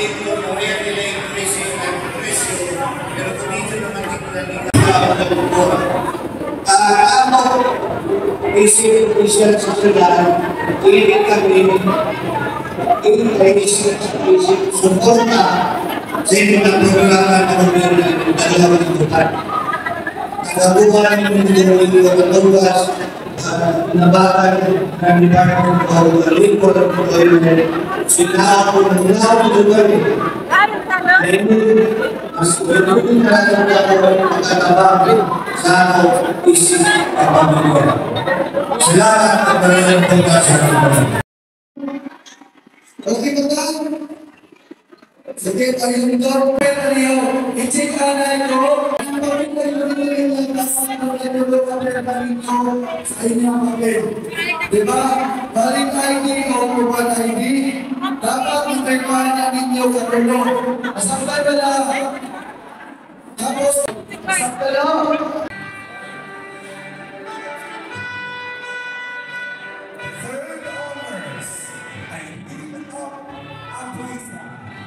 din po kung yan nila yung presyo, pero kung dito naman dito na isip official sa sudan, ibig kami isip suporta sa inyong programa ng gobyerno ng dalawang buwan. Kagabuhan ng gobyerno ng Batangas, nabakan ng Department of Labor and Employment, sila ako ng lugar. Mas pwede na pagkakabagay sa isip at pamilya. Salamat at maraming pagkakasalamat. Okay ba ba? Sige, tayo nito, pwede niyo, i-check na ito. Ang pamilya yung kasama sa inyong papel. Diba? Balik ID o kuwan ID, dapat magkailangan ninyo sa tulong. Masaktan ba lang? Tapos, masaktan lang. Third honors, ay Dean of Apuista.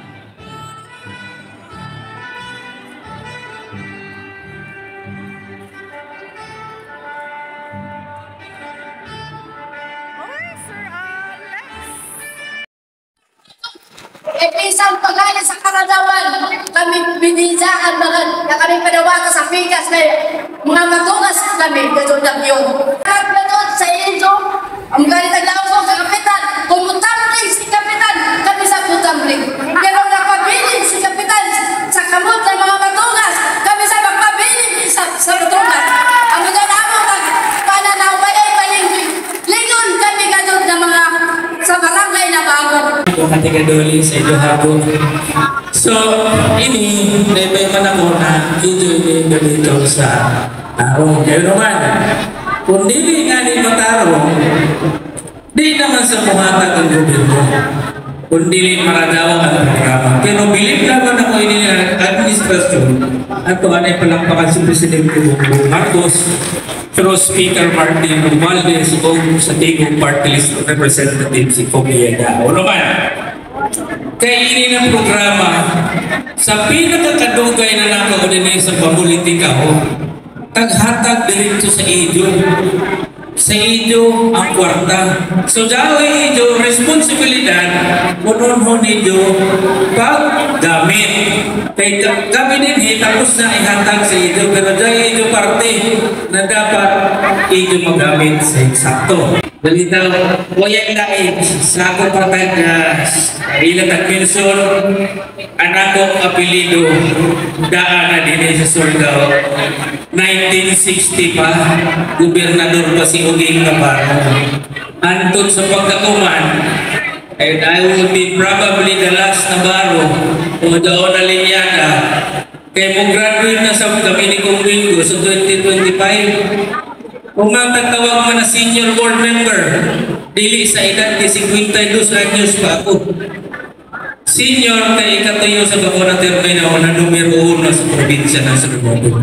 Isang pagaya sa karanawan, kami binisaan na kami panawagan sa pikas na mga matugas kami, katulad yun. Kapatid sa inyo, ang galit ang laos sa kapitan, kung mutamling si kapitan, kami sa mutamling. Pero nakapabilin si kapitan sa kamot ng mga matugas, kami sa magpabilin sa matugas. Ang mga naamang pananaw-bayay-bayay, lingon kami katulad ng mga sa barangay na bago. Kategadoli sa Idohago. So, ini, may manako na enjoy din dito sa tarong. Kaya naman, kung dili nga di matarong, di naman sa pumatag ang gobyerno. Kung dili maradawang ang programa. Pero bilip naman ako ini na administrasyon at kung anay palampakan si Presidente Bongbong Marcos through Speaker Martin Romualdez o sa Tigong Party List Representative si Pomieda. O naman, kaya ini ng programa sa pinakakadugay na nakakunin sa pamulitika o taghatag diretso sa idyo. Sa idyo ang kwarta. So dahil idyo, responsibilidad pununhon idyo paggamit. Kaya kami din tapos na ihatag sa idyo, pero dahil idyo parte na dapat idyo magamit sa eksakto. Dalitaw, wayang lain sa akong patag ilang adminson, anak kong apelido, daan na din sa Surigao. 1960 pa, gobernador pa si Uging Navarro. Antod sa pagkakuman, and I will be probably the last Navarro o daon na linyada. Kaya mo graduate na sa kami ni Kong Bingo sa 2025. Kung ang tagtawag mo na senior board member, dili sa edad ni 52 anyos pa ako. Senior kay ikatuyo sa Bacona Terminal na numero 1 sa probinsya ng Surigao.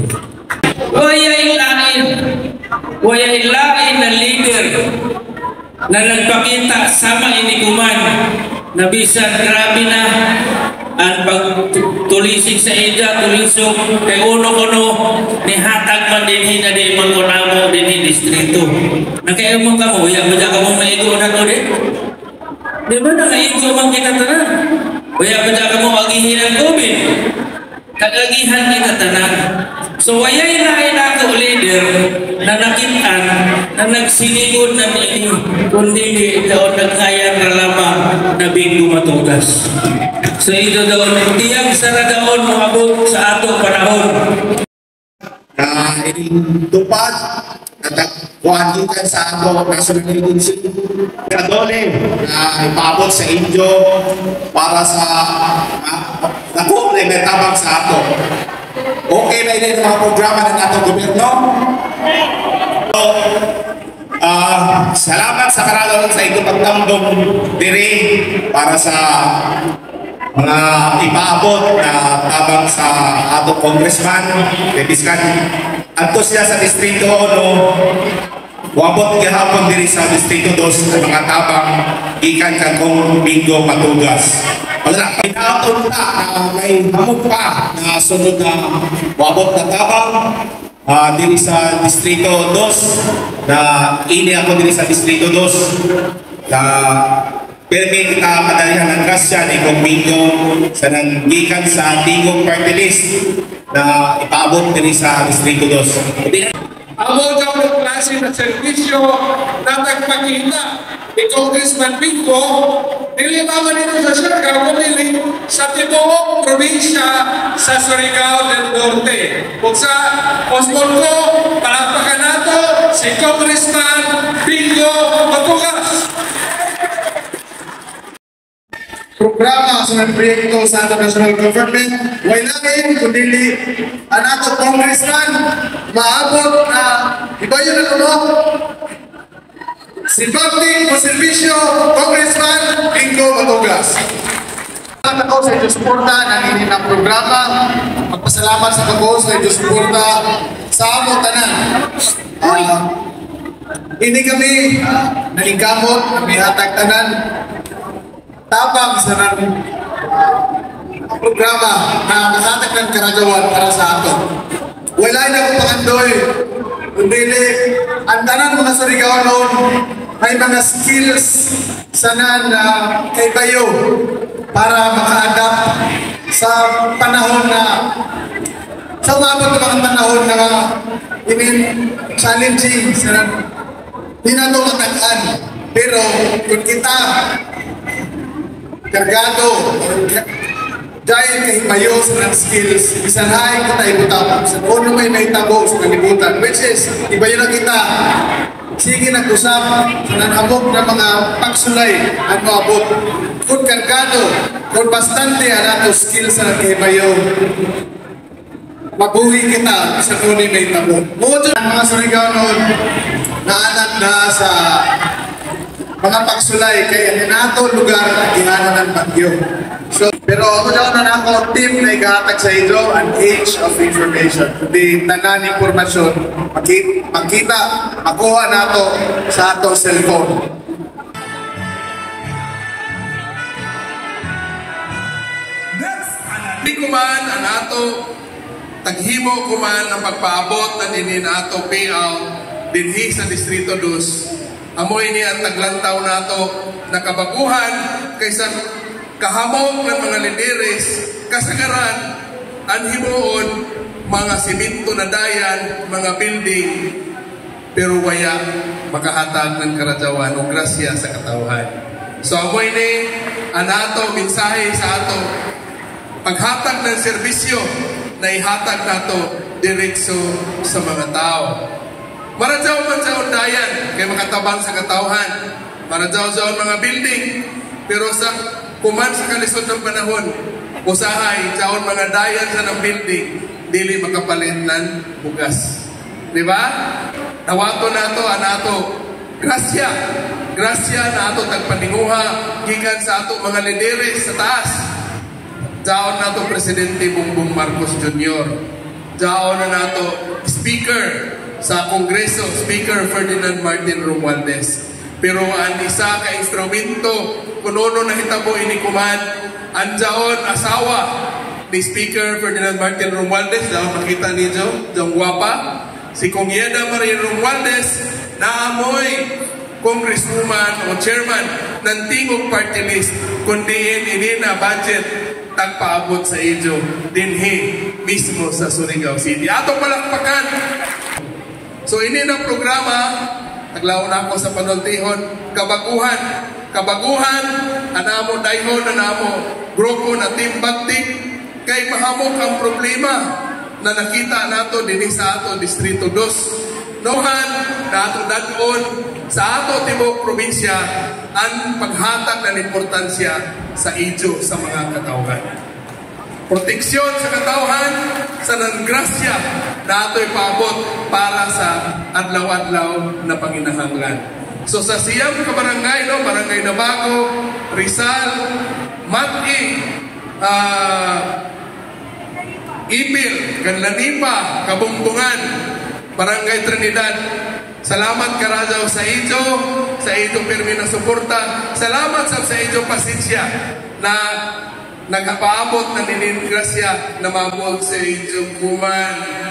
Wayay lain na leader na nagpakita sama inikuman na bisan grabe na ang pagtulisig sa ida, tulisog kay uno-uno ni hatag man din na di magkunamo din ni distrito. Nakaimong ka mo, ya mo dyan ka mong maigo na to din? Di ba nakaigo mang kita tanan? Kaya mo dyan ka mong agihin ang COVID? Kagagihan kita tanan. So wayay lain ako leader na nakitaan na nagsiligod na ini kundi daon nagkayang lamang na binggo matugas. So ito daon, tiyang saradaon maabot sa ato panahon. Na tupad at kuhagitan sa ato national agency. Kadole na ipaabot sa inyo para sa nakumplementabang sa ato. Okay na din mga programa ng atong gobyerno. So, salamat sa karalon sa ito pagtambong diri para sa mga ipaabot na tabang sa atong congressman, Lepiscan. Anto siya sa distrito, no? wabot gihapon diri sa Distrito 2 ang mga tabang gikan kagong Bingo Matugas. Wala pinaton na may hamog pa na sunod na wabot na tabang diri sa Distrito 2 na ini ako diri sa Distrito 2 na permi kita kadalihan ng grasya ni Kong Bingo sa nanggikan sa Tingog Party List na ipaabot diri sa Distrito 2. Amo daw ng klase na servisyo na nagpakita ni Congressman Bingo, dili naman ito sa Siargao, dili sa tibuok probinsya sa Surigao del Norte. Kung sa Osmol ko, palapakan nato si Congressman Bingo Matugas. Programa sa mga proyekto sa ating national government, wala ngayon kundi ang ato congressman maabot na iba yun na ano si Public o Servisyo Congressman Bingo Matugas. Salamat ako sa inyong suporta ng ng programa. Magpasalamat sa kako sa inyong suporta sa among tanan. Ini kami nalingkamot na may hatag tanan tabang sa programa na nakahatag ng karagawan para sa ato. Wala na akong pangandoy. Kundi ang tanan mga Surigao noon may mga skills sana na kay Bayo para maka-adapt sa panahon na sa umabot ng mga panahon na challenging sa hindi na ito matagaan. Pero kung kita kargado, dahil kahimayo sa ng skills, isanahay kita ibutapos. Sa kung may naitabo sa kalibutan, which is, iba yun na kita. Sige nag-usap sa nanamok na mga pagsulay at maabot. Kung kargado, kung bastante ang ato skills sa kahimayo, mabuhi kita sa kung may naitabo. Mucho ang mga Surigao noon, naanak na sa mga pagsulay kaya nato lugar na ihanan ng bagyo. So, pero ako daw na ako team na igahatag sa inyo an age of information. Kundi tanan impormasyon makita, makuha nato sa ato cellphone. Di kuman ang ato taghimo kuman ang pagpaabot na ninin ato payout dinhi sa Distrito 2. Amoy ni ang taglantaw nato na kabaguhan kaysa kahamog ng mga lideres kasagaran ang himuon mga siminto na dayan, mga building pero waya makahatag ng karadawan o grasya sa katawhan. So amoy ni ang ato mensahe sa ato paghatag ng serbisyo na ihatag nato diretso sa mga tao. Maradyaw man sa undayan, kay makatabang sa katawhan. Maradyaw sa mga building, pero sa kuman sa kalisod ng panahon, usahay, sa mga dayan sa ng building, dili makapalit ng bugas. Diba? Tawato nato, anato, grasya. Grasya na ato tagpaninguha, gikan sa ato mga lideres sa taas. Jaon nato Presidente Bongbong Marcos Jr. Jaon na nato Speaker sa Kongreso, Speaker Ferdinand Martin Romualdez. Pero ang isa ka instrumento kuno na hitabo ini kuman anjaon asawa ni Speaker Ferdinand Martin Romualdez, daw makita niyo, dong guwapa, si Kong Yeda Marie Romualdez na amoy congresswoman o chairman ng Tingog Party List kundi ini na budget tagpaabot sa inyo dinhi mismo sa Surigao City. Atong palakpakan. So ini na programa, naglaon ako sa panultihon, kabaguhan, anamo dayhon, anamo grupo na Team Bagtik, kay mahamok ang problema na nakita nato dinhi sa ato Distrito 2. Nohan na ato dadon sa ato tibok probinsya ang paghatag ng importansya sa idyo sa mga katawhan. Proteksyon sa katawhan sa nangrasya na ito'y paabot para sa adlaw-adlaw na panginahanglan. So sa siyang kabarangay, no, Barangay Nabago, Rizal, Mati, Ipil, Canlanipa, Kabungtungan, Barangay Trinidad, Salamat karajaw sa ijo pirmi na suporta. Salamat sa ijo pasensya na nagapaabot na ninin grasya na mabuog sa ijo kuman.